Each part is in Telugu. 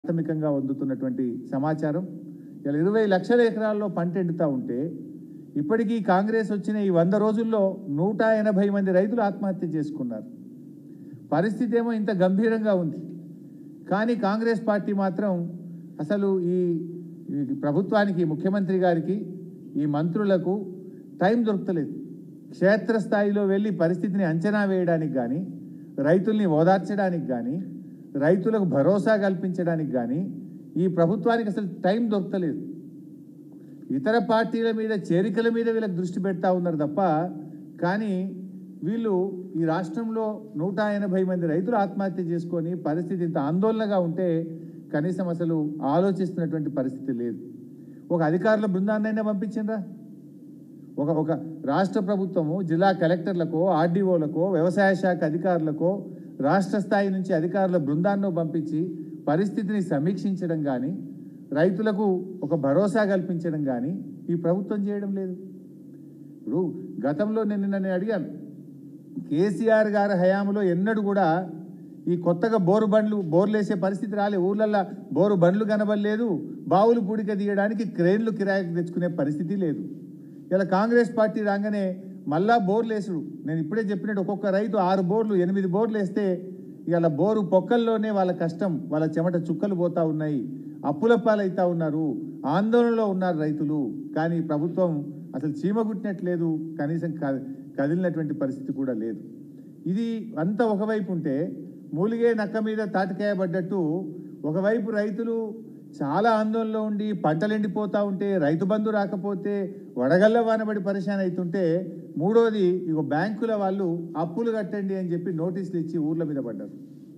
ప్రాథమికంగా అందుతున్నటువంటి సమాచారం 20 లక్షల ఎకరాల్లో పంట ఎండుతా ఉంటే ఇప్పటికీ కాంగ్రెస్ వచ్చిన ఈ 100 రోజుల్లో 180 మంది రైతులు ఆత్మహత్య చేసుకున్నారు. పరిస్థితి ఏమో ఇంత గంభీరంగా ఉంది. కానీ కాంగ్రెస్ పార్టీ మాత్రం అసలు ఈ ప్రభుత్వానికి, ముఖ్యమంత్రి గారికి, ఈ మంత్రులకు టైం దొరకలేదు. క్షేత్రస్థాయిలో వెళ్ళి పరిస్థితిని అంచనా వేయడానికి కానీ, రైతుల్ని ఓదార్చడానికి కానీ, రైతులకు భరోసా కల్పించడానికి కానీ ఈ ప్రభుత్వానికి అసలు టైం దొరకలేదు. ఇతర పార్టీల మీద, చేరికల మీద వీళ్ళకి దృష్టి పెడతా ఉన్నారు తప్ప, కానీ వీళ్ళు ఈ రాష్ట్రంలో 180 మంది రైతులు ఆత్మహత్య చేసుకొని పరిస్థితి ఇంత ఆందోళనగా ఉంటే కనీసం అసలు ఆలోచిస్తున్నటువంటి పరిస్థితి లేదు. ఒక అధికారుల బృందాన్నైనా పంపించిండ్రా? ఒక రాష్ట్ర ప్రభుత్వము జిల్లా కలెక్టర్లకో, ఆర్డీఓలకో, వ్యవసాయ శాఖ అధికారులకో, రాష్ట్ర స్థాయి నుంచి అధికారుల బృందాన్ని పంపించి పరిస్థితిని సమీక్షించడం కానీ, రైతులకు ఒక భరోసా కల్పించడం కానీ ఈ ప్రభుత్వం చేయడం లేదు. ఇప్పుడు గతంలో నేను అడిగాను, కేసీఆర్ గారి హయాంలో ఎన్నడూ కూడా ఈ కొత్తగా బోర్లు వేసే పరిస్థితి రాలే. ఊర్లల్లో బోరు బండ్లు కనబడలేదు, బావులు పూడిక తీయడానికి క్రేన్లు కిరాయికి తెచ్చుకునే పరిస్థితి లేదు. ఇలా కాంగ్రెస్ పార్టీ రాగానే మళ్ళా బోర్లు వేసుడు. నేను ఇప్పుడే చెప్పినట్టు ఒక్కొక్క రైతు 6 బోర్లు 8 బోర్లు వేస్తే ఇలా బోరు పొక్కల్లోనే వాళ్ళ కష్టం, వాళ్ళ చెమట చుక్కలు పోతా ఉన్నాయి, అప్పుల పాలవుతా ఉన్నారు, ఆందోళనలో ఉన్నారు రైతులు. కానీ ప్రభుత్వం అసలు చీమగుట్టినట్లేదు, కనీసం కదిలినటువంటి పరిస్థితి కూడా లేదు. ఇది అంతా ఒకవైపు ఉంటే, మూలిగే నక్క మీద తాటికాయ పడ్డట్టు ఒకవైపు రైతులు చాలా ఆందోళనలో ఉండి పంటలు ఎండిపోతూ ఉంటే, రైతు బంధు రాకపోతే వడగళ్ళ వానబడి పరిశాన్ అవుతుంటే, మూడోది ఇగో బ్యాంకుల వాళ్ళు అప్పులు కట్టండి అని చెప్పి నోటీసులు ఇచ్చి ఊర్ల మీద పడ్డారు.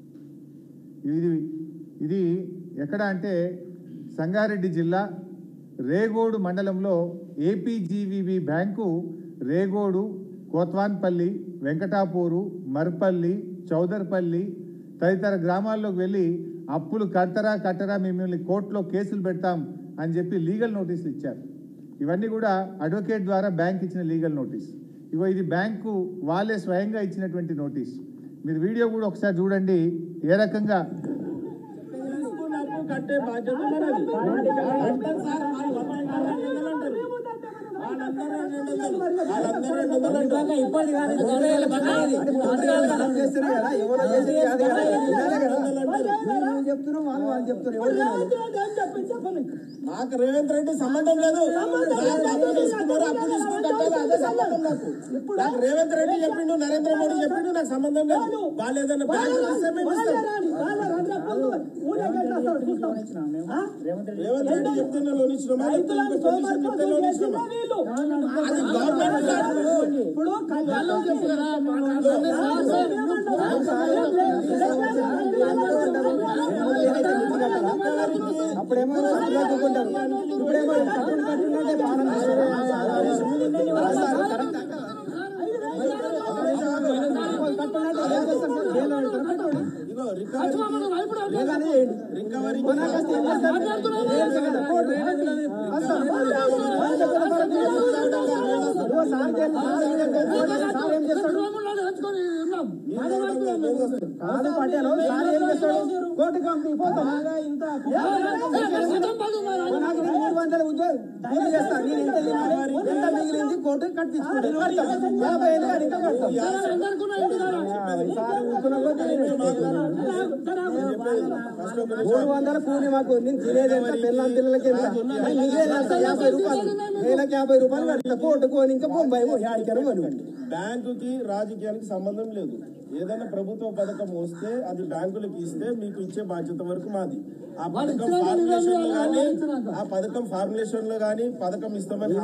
ఇది ఎక్కడ అంటే సంగారెడ్డి జిల్లా రేగోడు మండలంలో ఏపీజీవీబీ బ్యాంకు రేగోడు, కోత్వాన్పల్లి, వెంకటాపూరు, మర్పల్లి, చౌదర్పల్లి తదితర గ్రామాల్లోకి వెళ్ళి అప్పులు కట్టరా మిమ్మల్ని కోర్టులో కేసులు పెడతాం అని చెప్పి లీగల్ నోటీసులు ఇచ్చారు. ఇవన్నీ కూడా అడ్వకేట్ ద్వారా బ్యాంక్ ఇచ్చిన లీగల్ నోటీస్. ఇగో ఇది బ్యాంకు వాళ్ళే స్వయంగా ఇచ్చినటువంటి నోటీస్. మీరు వీడియో కూడా ఒకసారి చూడండి ఏ రకంగా కట్టే బాధ్యత నాకు రేవంత్ రెడ్డి సంబంధం లేదు. నాకు రేవంత్ రెడ్డి చెప్పిండు, నరేంద్ర మోడీ చెప్పిండు, నాకు సంబంధం లేదు. వాళ్ళు ఏదైనా రేవంత్ రెడ్డి చెప్తున్నా లోన్ ఇచ్చినామా, చెప్తే లోన్ ఇచ్చినామా? అప్పుడేమో ఇప్పుడేమో కాదు పట్టాను సార్ ఏం చేస్తాడు, కోర్టుకు పంపిపోతాం. ఇంత 300 ఉద్యోగం చేస్తా, నేను ఎంత ఎంత మిగిలింది కోర్టు కట్టించుకుంటాను, 50 అడిగి కడతాం. 300 కూలి మాకు, నేను తినేది ఎంత, పిల్లలకి ఎంత, మిగిలేదు ఎంత, 50 రూపాయలు, నెలకు 50 రూపాయలు కడతా. కోర్టుకోని ఇంకా బొంబాయి ఆడికారు. బ్యాంకుకి రాజకీయానికి సంబంధం లేదు. ఏదైనా ప్రభుత్వ పథకం వస్తే అది బ్యాంకులకు ఇస్తే మీకు ఇచ్చే బాధ్యత వరకు మాది. ఆ పథకం ఫార్ములేషన్ లో కానీ పథకం ఇస్తామని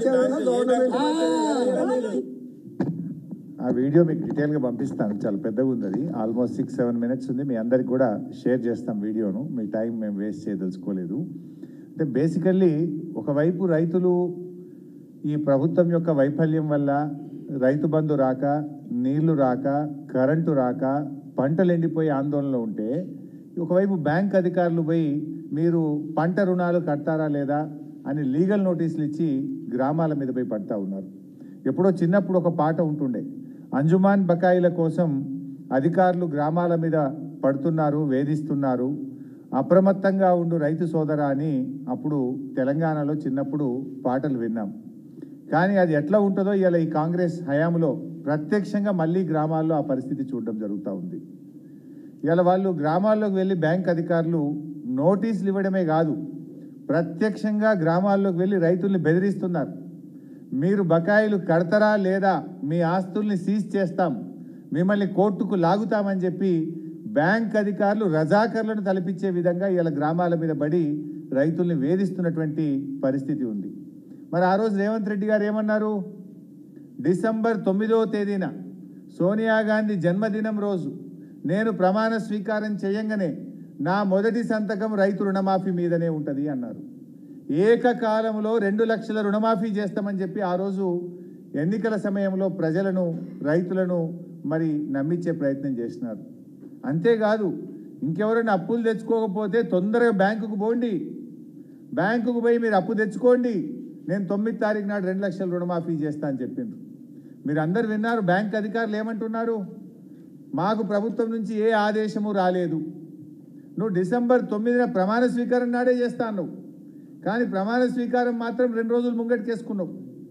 ఆ వీడియో మీకు డీటెయిల్గా పంపిస్తాను. చాలా పెద్దగా ఉంది, అది ఆల్మోస్ట్ 6-7 మినిట్స్ ఉంది. మీ అందరికి కూడా షేర్ చేస్తాం వీడియోను. మీ టైం మేము వేస్ట్ చేయదలుచుకోలేదు. అంటే బేసికల్లీ ఒకవైపు రైతులు ఈ ప్రభుత్వం యొక్క వైఫల్యం వల్ల రైతు బంధు రాక, నీళ్లు రాక, కరెంటు రాక, పంటలు ఎండిపోయి ఆందోళనలో ఉంటే, ఒకవైపు బ్యాంక్ అధికారులు పోయి మీరు పంట రుణాలు కడతారా లేదా అని లీగల్ నోటీసులు ఇచ్చి గ్రామాల మీద పోయి పడతా ఉన్నారు. ఎప్పుడో చిన్నప్పుడు ఒక పాట ఉంటుండే, అంజుమాన్ బకాయిల కోసం అధికారులు గ్రామాల మీద పడుతున్నారు, వేధిస్తున్నారు, అప్రమత్తంగా ఉండు రైతు సోదరా అని అప్పుడు తెలంగాణలో చిన్నప్పుడు పాటలు విన్నాం. కానీ అది ఎట్లా ఉంటుందో ఇలా ఈ కాంగ్రెస్ హయాంలో ప్రత్యక్షంగా మళ్ళీ గ్రామాల్లో ఆ పరిస్థితి చూడడం జరుగుతూ ఉంది. ఇలా వాళ్ళు గ్రామాల్లోకి వెళ్ళి బ్యాంక్ అధికారులు నోటీసులు ఇవ్వడమే కాదు, ప్రత్యక్షంగా గ్రామాల్లోకి వెళ్ళి రైతుల్ని బెదిరిస్తున్నారు. మీరు బకాయిలు కడతారా లేదా, మీ ఆస్తుల్ని సీజ్ చేస్తాం, మిమ్మల్ని కోర్టుకు లాగుతామని చెప్పి బ్యాంక్ అధికారులు రజాకర్లను తలపించే విధంగా ఇలా గ్రామాల మీద పడి రైతుల్ని వేధిస్తున్నటువంటి పరిస్థితి ఉంది. మరి ఆ రోజు రేవంత్ రెడ్డి గారు ఏమన్నారు? డిసెంబర్ 9వ తేదీన సోనియా గాంధీ జన్మదినం రోజు నేను ప్రమాణ స్వీకారం చేయంగానే నా మొదటి సంతకం రైతు రుణమాఫీ మీదనే ఉంటుంది అన్నారు. ఏకకాలంలో 2 లక్షల రుణమాఫీ చేస్తామని చెప్పి ఆ రోజు ఎన్నికల సమయంలో ప్రజలను రైతులను మరి నమ్మించే ప్రయత్నం చేసినారు. అంతేకాదు, ఇంకెవరైనా అప్పులు తెచ్చుకోకపోతే తొందరగా బ్యాంకుకు పోండి, బ్యాంకుకు పోయి మీరు అప్పు తెచ్చుకోండి, నేను 9వ తారీఖు నాడు 2 లక్షల రుణమాఫీ చేస్తా అని చెప్పిండ్రు. మీరు అందరు విన్నారు. బ్యాంక్ అధికారులు ఏమంటున్నారు? మాకు ప్రభుత్వం నుంచి ఏ ఆదేశము రాలేదు, నువ్వు డిసెంబర్ 9న ప్రమాణ స్వీకారం నాడే చేస్తాను, కానీ ప్రమాణ స్వీకారం మాత్రం 2 రోజులు ముంగటికేసుకున్నావు.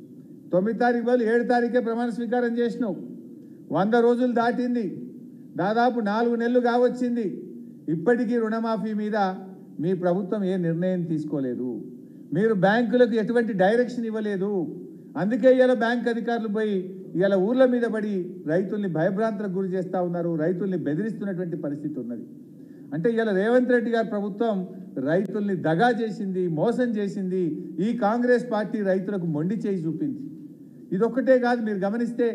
9వ తారీఖు బదులు 7వ తారీఖే ప్రమాణ స్వీకారం చేసినావు. 100 రోజులు దాటింది, దాదాపు 4 నెలలు కావచ్చింది. ఇప్పటికీ రుణమాఫీ మీద మీ ప్రభుత్వం ఏ నిర్ణయం తీసుకోలేదు, మీరు బ్యాంకులకు ఎటువంటి డైరెక్షన్ ఇవ్వలేదు. అందుకే ఇలా బ్యాంక్ అధికారులు పోయి ఇలా ఊర్ల మీద పడి రైతుల్ని భయభ్రాంతులకు గురి చేస్తూ ఉన్నారు, రైతుల్ని బెదిరిస్తున్నటువంటి పరిస్థితి ఉన్నది. అంటే ఇలా రేవంత్ రెడ్డి గారి ప్రభుత్వం రైతుల్ని దగా చేసింది, మోసం చేసింది. ఈ కాంగ్రెస్ పార్టీ రైతులకు మొండి చేయి చూపింది. ఇదొక్కటే కాదు, మీరు గమనిస్తే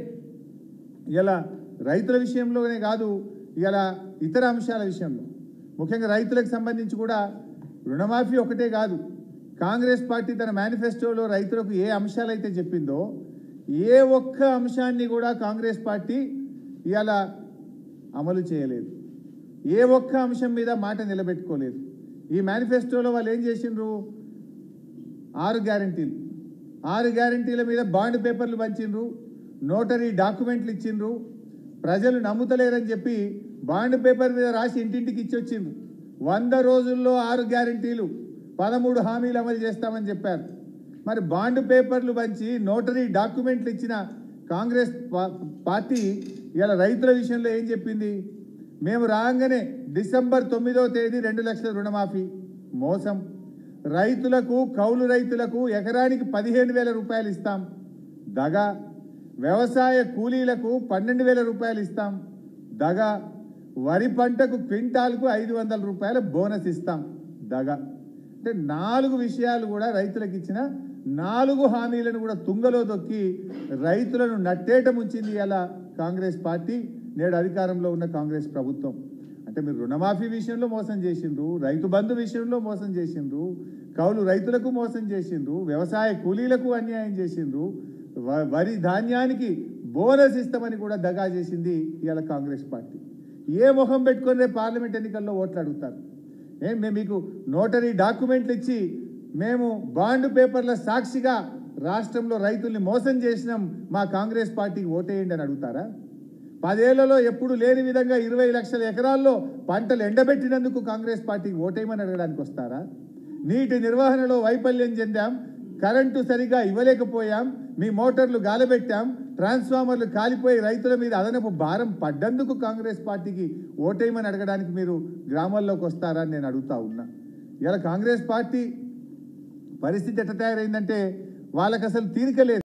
ఇలా రైతుల విషయంలోనే కాదు, ఇలా ఇతర అంశాల విషయంలో ముఖ్యంగా రైతులకు సంబంధించి కూడా రుణమాఫీ ఒకటే కాదు, కాంగ్రెస్ పార్టీ తన మేనిఫెస్టోలో రైతులకు ఏ అంశాలైతే చెప్పిందో ఏ ఒక్క అంశాన్ని కూడా కాంగ్రెస్ పార్టీ ఇలా అమలు చేయలేదు. ఏ ఒక్క అంశం మీద మాట నిలబెట్టుకోలేదు. ఈ మేనిఫెస్టోలో వాళ్ళు ఏం చేసిండ్రు? 6 గ్యారంటీలు, 6 గ్యారంటీల మీద బాండ్ పేపర్లు పంచిండ్రు, నోటరీ డాక్యుమెంట్లు ఇచ్చిండ్రు. ప్రజలు నమ్ముతలేరని చెప్పి బాండ్ పేపర్ మీద రాసి ఇంటింటికి ఇచ్చొచ్చిండ్రు. 100 రోజుల్లో 6 గ్యారంటీలు, 13 హామీలు అమలు చేస్తామని చెప్పారు. మరి బాండ్ పేపర్లు పంచి నోటరీ డాక్యుమెంట్లు ఇచ్చిన కాంగ్రెస్ పార్టీ ఇలా రైతుల విషయంలో ఏం చెప్పింది? మేము రాగానే డిసెంబర్ 9వ తేదీ 2 లక్షల రుణమాఫీ. మోసం. రైతులకు, కౌలు రైతులకు ఎకరానికి 15,000 రూపాయలు ఇస్తాం. దగా. వ్యవసాయ కూలీలకు 12,000 రూపాయలు ఇస్తాం. దగా. వరి పంటకు క్వింటాల్కు 500 రూపాయల బోనస్ ఇస్తాం. దగా. అంటే 4 విషయాలు కూడా రైతులకు ఇచ్చిన 4 హామీలను కూడా తుంగలో దొక్కి రైతులను నట్టేట ముంచింది ఇలా కాంగ్రెస్ పార్టీ, నేడు అధికారంలో ఉన్న కాంగ్రెస్ ప్రభుత్వం. అంటే మీరు రుణమాఫీ విషయంలో మోసం చేసిండ్రు, రైతు బంధు విషయంలో మోసం చేసిండ్రు, కౌలు రైతులకు మోసం చేసిండ్రు, వ్యవసాయ కూలీలకు అన్యాయం చేసిండ్రు, వరి ధాన్యానికి బోనస్ ఇస్తామని కూడా దగా చేసింది ఇలా కాంగ్రెస్ పార్టీ. ఏ మొహం పెట్టుకొని రేపు పార్లమెంట్ ఎన్నికల్లో ఓట్లు అడుగుతారు? మేము మీకు నోటరీ డాక్యుమెంట్లు ఇచ్చి మేము బాండ్ పేపర్ల సాక్షిగా రాష్ట్రంలో రైతుల్ని మోసం చేసినాం, మా కాంగ్రెస్ పార్టీకి ఓటేయండి అని అడుగుతారా? 10 ఏళ్లలో ఎప్పుడు లేని విధంగా 20 లక్షల ఎకరాల్లో పంటలు ఎండబెట్టినందుకు కాంగ్రెస్ పార్టీకి ఓటేయమని అడగడానికి వస్తారా? నీటి నిర్వహణలో వైఫల్యం చెందాం, కరెంటు సరిగా ఇవ్వలేకపోయాం, మీ మోటార్లు గాలబెట్టాం, ట్రాన్స్ఫార్మర్లు కాలిపోయి రైతుల మీద అదనపు భారం పడ్డందుకు కాంగ్రెస్ పార్టీకి ఓటేయమని అడగడానికి మీరు గ్రామాల్లోకి వస్తారా అని నేను అడుగుతా ఉన్నా. ఇలా కాంగ్రెస్ పార్టీ పరిస్థితి ఎట్లా తయారైందంటే వాళ్ళకి అసలు తీరిక లేదు.